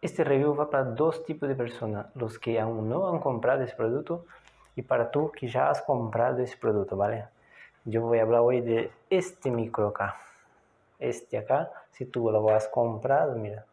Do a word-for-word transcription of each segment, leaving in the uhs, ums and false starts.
este review va para dos tipos de personas, los que aún no han comprado ese producto y para tú que ya has comprado ese producto, ¿vale? Yo voy a hablar hoy de este micro acá. Este acá, si tú lo has comprado, mira.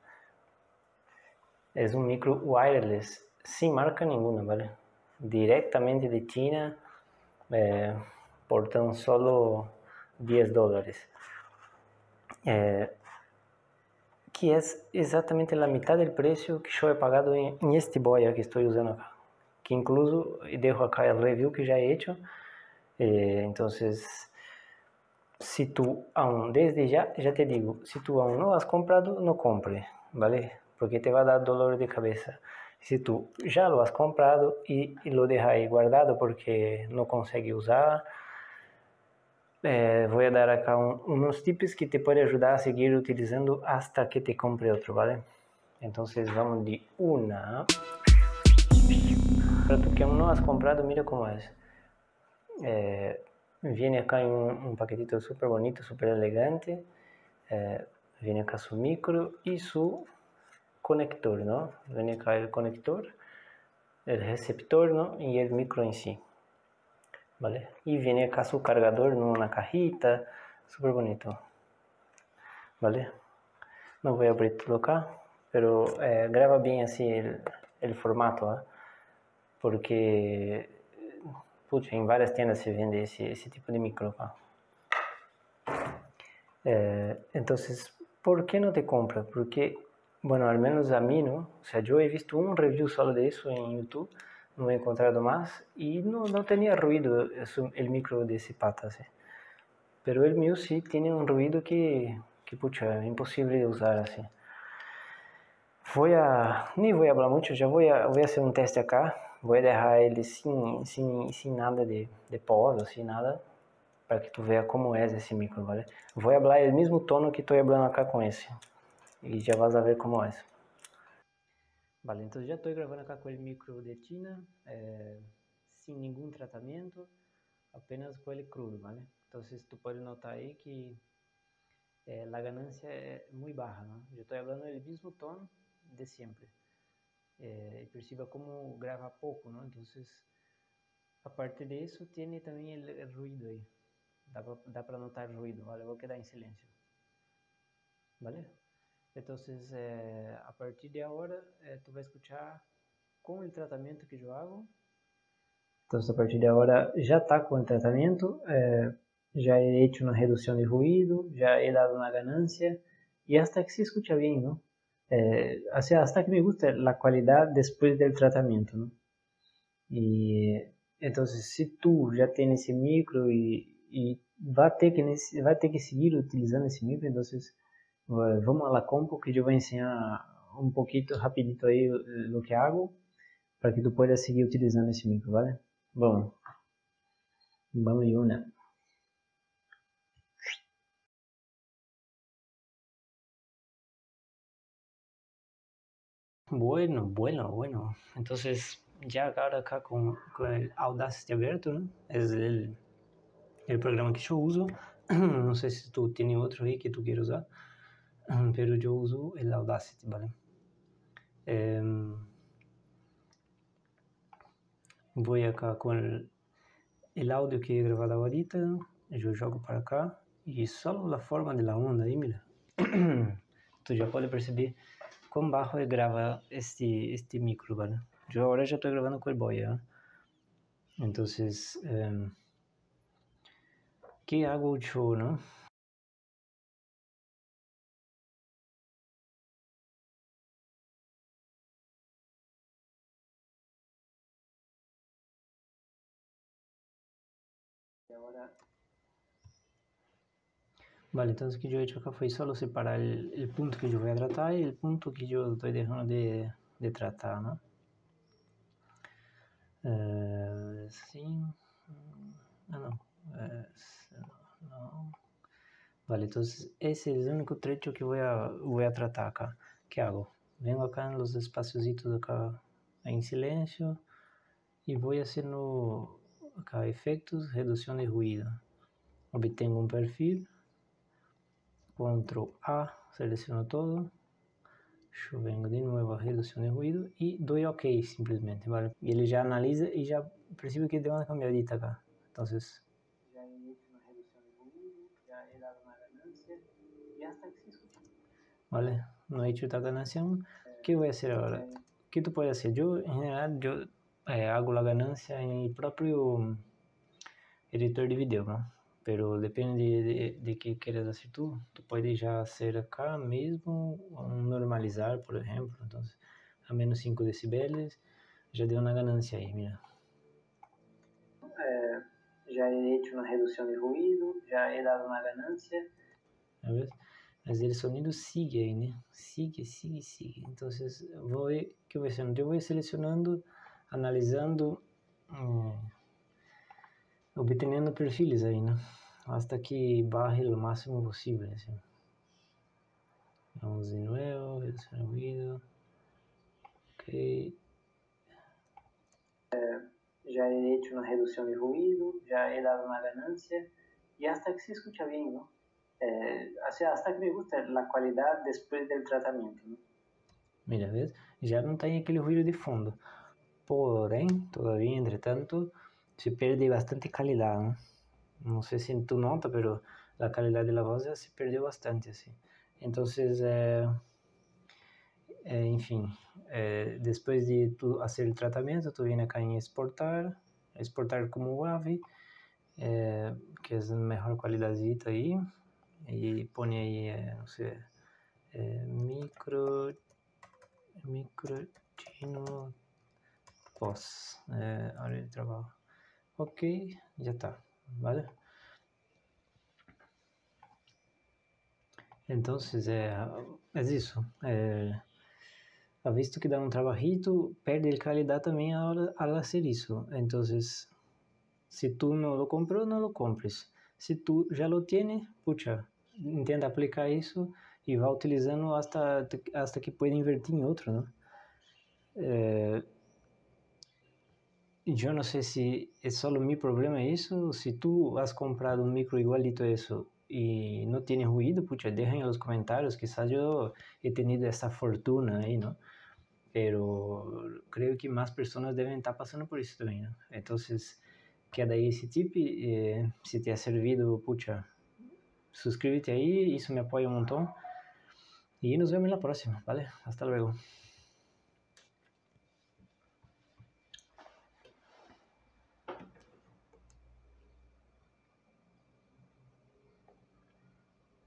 Es un micro wireless, sin marca ninguna, ¿vale? Directamente de China, eh, por tan solo diez dólares. Eh, que es exactamente la mitad del precio que yo he pagado en, en este boya que estoy usando acá. Que incluso dejo acá el review que ya he hecho. Eh, entonces, si tú aún, desde ya, ya te digo, si tú aún no has comprado, no compre, ¿vale? Porque te va a dar dolor de cabeza. Si tú ya lo has comprado y, y lo dejas ahí guardado porque no consigues usar, eh, voy a dar acá un, unos tips que te pueden ayudar a seguir utilizando hasta que te compre otro, ¿vale? Entonces vamos de una. Para tú que aún no has comprado, mira cómo es. Eh, viene acá en un, un paquetito súper bonito, súper elegante. Eh, viene acá su micro y su conector, ¿no? Viene acá el conector, el receptor, ¿no? Y el micro en sí, ¿vale? Y viene acá su cargador en una cajita, súper bonito, ¿vale? No voy a abrir todo acá, pero eh, graba bien así el, el formato, ¿eh? Porque pucha, en varias tiendas se vende ese, ese tipo de micro acá. Eh, entonces, ¿por qué no te compra? Porque, bueno, al menos a mí, ¿no? O sea, yo he visto un review solo de eso en YouTube, no he encontrado más y no, no tenía ruido eso, el micro de ese pata, ¿sí? Pero el mío sí tiene un ruido que, que pucha, es imposible de usar así. Voy a, ni voy a hablar mucho, ya voy a, voy a hacer un teste acá, voy a dejar ele sin, sin, sin nada de, de pós, sin nada, para que tú veas cómo es ese micro, ¿vale? Voy a hablar el mismo tono que estoy hablando acá con ese, y ya vas a ver cómo es. Vale, entonces ya estoy grabando acá con el micro de China, eh, sin ningún tratamiento, apenas con el crudo, ¿vale? Entonces tú puedes notar ahí que eh, la ganancia es muy baja, ¿no? Yo estoy hablando el mismo tono de siempre. Eh, perciba cómo graba poco, ¿no? Entonces, aparte de eso, tiene también el, el ruido ahí. Da, da para notar el ruido, ¿vale? Voy a quedar en silencio, ¿vale? Entonces, eh, a partir de ahora, eh, tú vas a escuchar con el tratamiento que yo hago. Entonces, a partir de ahora, ya está con el tratamiento. Eh, ya he hecho una reducción de ruido, ya he dado una ganancia y hasta que se escucha bien, ¿no? Eh, o sea, hasta que me gusta la calidad después del tratamiento, ¿no? Y entonces, si tú ya tienes ese micro y, y va, a ter que, va a ter que seguir utilizando ese micro, entonces uh, vamos a la compu que yo voy a enseñar un poquito rapidito ahí lo que hago para que tú puedas seguir utilizando ese micro, ¿vale? Vamos, vamos de una. Bueno, bueno, bueno. Entonces, ya ahora acá con, con el Audacity abierto, ¿no? Es el, el programa que yo uso. No sé si tú tienes otro ahí que tú quieras usar, pero yo uso el Audacity, ¿vale? Eh, voy acá con el, el audio que he grabado ahorita, yo jogo para acá y solo la forma de la onda ahí, mira. Tú ya puedes perceber cuán bajo graba este, este micro, ¿vale? Yo ahora ya estoy grabando con el Boya. Entonces, eh, ¿qué hago yo, no? Ahora... Vale, entonces lo que yo he hecho acá fue solo separar el, el punto que yo voy a tratar y el punto que yo estoy dejando de, de tratar, ¿no? Eh, sí. Ah, no. Eh, no, no. Vale, entonces ese es el único trecho que voy a, voy a tratar acá. ¿Qué hago? Vengo acá en los espaciositos acá en silencio y voy haciendo acá efectos, reducción de ruido. Obtengo un perfil, control A, selecciono todo, Yo vengo de nuevo a reducción de ruido y doy OK simplemente, ¿vale? Y él ya analiza y ya percibe que deu una cambiadita acá. Entonces, ya he hecho una reducción de ruido, ya he dado una ganancia y hasta que se escucha. Vale, no he hecho esta ganancia aún. ¿Qué voy a hacer ahora? ¿Qué tú puedes hacer? Yo, en general, yo eh, hago la ganancia en mi propio editor de video, ¿no? Pero depende de, de qué quieras hacer tú. Tú puedes ya hacer acá mismo un normalizar, por ejemplo. Entonces, a menos cinco decibeles, ya dio una ganancia ahí, mira. Eh, ya he hecho una reducción de ruido, ya he dado una ganancia. ¿Ves? Mas el sonido sigue ahí, ¿no? Sigue, sigue, sigue. Entonces, voy, ¿qué voy haciendo? Yo voy seleccionando, analizando, eh, obteniendo perfiles ahí, ¿no? Hasta que baje lo máximo posible, ¿sí? Vamos de nuevo, reducción de ruido. Ok. Eh, ya he hecho una reducción de ruido, ya he dado una ganancia y hasta que se escucha bien, ¿no? Eh, o sea, hasta que me gusta la calidad después del tratamiento, ¿no? Mira, ¿ves? Já não tem aquele ruído de fundo. Porém, todavía, entretanto, se pierde bastante calidad, ¿no? No sé si tú notas, pero la calidad de la voz ya se perdió bastante, así. Entonces, eh, eh, enfim, eh, después de tu hacer el tratamiento, tú vienes acá en exportar, exportar como WAV, eh, que es mejor calidadita ahí, y pone ahí, eh, no sé, eh, micro, micro chino pos, eh, área de trabajo. Ok, ya está, ¿vale? Entonces, é, é isso. É, visto que dá um trabajito, perde calidade também al, al hacer isso. Então, se tu não lo comprou, não lo compres. Se tu já lo tienes, pucha, intenta aplicar isso e vá utilizando hasta, hasta que pueda invertir em outro, né? É, yo no sé si es solo mi problema eso. Si tú has comprado un micro igualito a eso y no tiene ruido, pucha, deja en los comentarios. Quizás yo he tenido esa fortuna ahí, ¿no? Pero creo que más personas deben estar pasando por eso también, ¿no? Entonces, queda ahí ese tip. Eh, si te ha servido, pucha, suscríbete ahí, eso me apoya un montón. Y nos vemos en la próxima, ¿vale? Hasta luego.